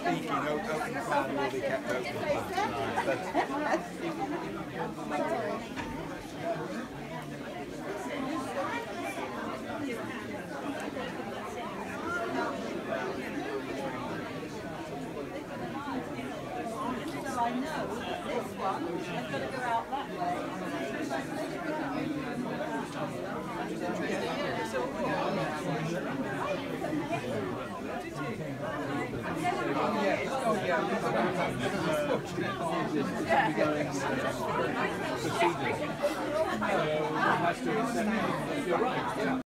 speaking, open plan will be kept open. So I know that this one has got to go out that way. You're right.